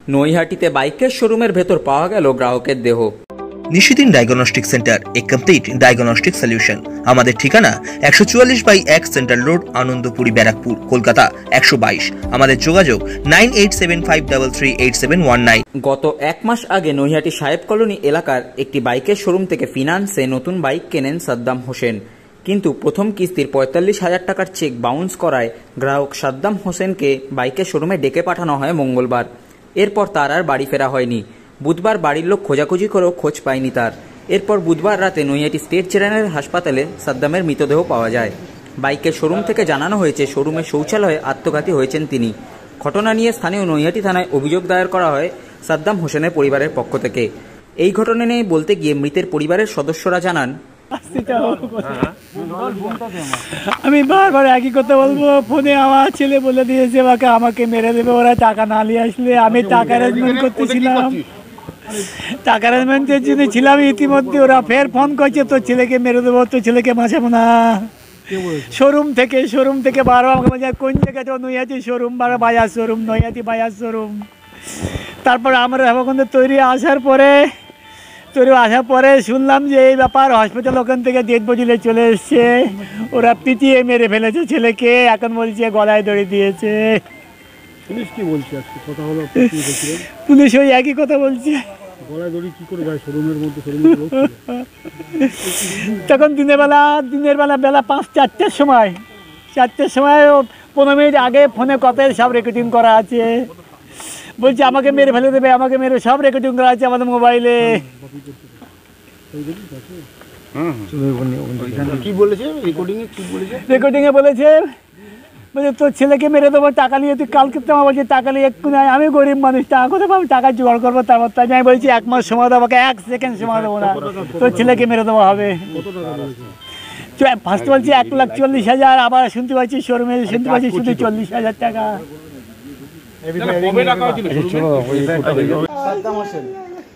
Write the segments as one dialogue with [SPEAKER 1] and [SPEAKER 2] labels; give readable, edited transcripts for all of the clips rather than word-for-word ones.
[SPEAKER 1] নৈহাটিতে বাইকের শোরুমের ভেতর পাওয়া গেল গ্রাহকের দেহ।
[SPEAKER 2] Nishidin diagnostic centre, a complete diagnostic solution. আমাদের ঠিকানা 144/1 সেন্ট্রাল রোড, আনন্দপুরি, ব্যারাকপুর, কলকাতা 122। আমাদের যোগাযোগ 9875338719।
[SPEAKER 1] গত এক মাস আগে নৈহাটি সাহেব কলোনি এলাকার একটি বাইকের শোরুম থেকে ফিনান্সে নতুন বাইক কেনেন সাদ্দাম হোসেন, কিন্তু প্রথম কিস্তির 45,000 টাকার চেক বাউন্স করায় গ্রাহক সাদ্দাম হোসেনকে বাইকের শোরুমে ডেকে পাঠানো হয় মঙ্গলবার। এরপর তার আর বাড়ি ফেরা হয়নি। বুধবার বাড়ির লোক খোঁজাখুঁজি করেও খোঁজ পায়নি তার। এরপর বুধবার রাতে নৈহাটি স্টেট জেনারেল হাসপাতালে সাদ্দামের মৃতদেহ পাওয়া যায়। বাইকের শোরুম থেকে জানানো হয়েছে শোরুমের শৌচালয়ে আত্মঘাতী হয়েছেন তিনি। ঘটনা নিয়ে স্থানীয় নৈহাটি থানায় অভিযোগ দায়ের করা হয় সাদ্দাম হোসেনের পরিবারের পক্ষ থেকে। এই ঘটনা নিয়ে বলতে গিয়ে মৃতের পরিবারের সদস্যরা জানান,
[SPEAKER 3] আমি বারবার একই কথা বলবো, ফোনে আমার ছেলে বলে দিয়েছে আমাকে মেরে দেবে ওরা টাকা না নিয়ে আসলে। আমি টাকা অ্যারেঞ্জমেন্ট করতেছিলাম, টাকা অ্যারেঞ্জমেন্টের জন্য ছিলাম। ইতিমধ্যে ওরা ফের ফোন করছে তোর ছেলেকে মেরে দেবো, তোর ছেলেকে বাঁচাবো না। শোরুম থেকে বারবার আমাকে বলছে কোন জায়গায় নৈহাটি শোরুম, বাজার শোরুম, নৈহাটি বাজার শোরুম। তারপর আমরা এখন তৈরি আসার পরে শুনলাম যে এই ব্যাপার, হসপিটাল ওখান থেকে ডেড বডি চলে এসছে। ওরা পিটিয়ে মেরে ফেলেছে ছেলেকে, এখন বলছে গলায় দড়ি দিয়েছে।
[SPEAKER 4] পুলিশ কি বলছে?
[SPEAKER 3] পুলিশ ওই একই কথা বলছে।
[SPEAKER 4] গলায় দড়ি কি করে যায় শোরুমের মধ্যে?
[SPEAKER 3] তখন দিনের বেলা বেলা 4টার সময় 15 মিনিট আগে ফোনে কথায় সব রেকর্ডিং করা আছে। বলছে আমাকে মেরে ফেলে দেবে, আমাকে মেরে, সব রেকর্ডিং করা আছে আমাদের মোবাইলে। রেকর্ডিংয়ে বলেছে তোর ছেলেকে মেরে দেবো, টাকা নিয়ে তুই কালকে তোমার বলছে টাকা নিয়ে এক্ষুনি। আমি গরিব মানুষ, টাকা কোথায় পাবো? টাকা জোগাড় করবো। তারপর আমি বলছি 1 মাস সময় দেবো, 1 সেকেন্ড সময় দেবো না, তোর ছেলেকে মেরে দেওয়া হবে। ফার্স্ট বলছি 1,40,000, আবার শুনতে পাচ্ছি শোরুমে শুনতে পাচ্ছি শুধু 40,000 টাকা।
[SPEAKER 5] সাদ্দাম হোসেন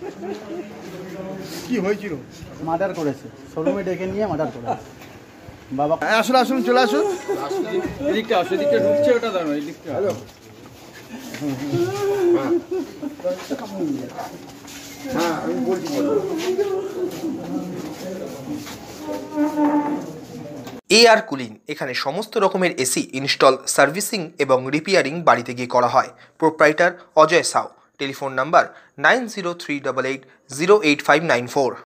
[SPEAKER 5] কি হয়েছিল? মার্ডার করেছে, শোরুমে ডেকে নিয়ে মার্ডার করেছে। বাবা আসুন চলে আসুন। এদিকটা ঢুকছে, ওটা দাঁড়ানো, এদিকটা। হ্যালো, হ্যাঁ আমি বলছি।
[SPEAKER 2] AR কুলিং, এখানে সমস্ত রকমের এসি ইনস্টল, সার্ভিসিং এবং রিপেয়ারিং বাড়িতে গিয়ে করা হয়। Proprietor Ajay Sau. Telephone number 9038808594।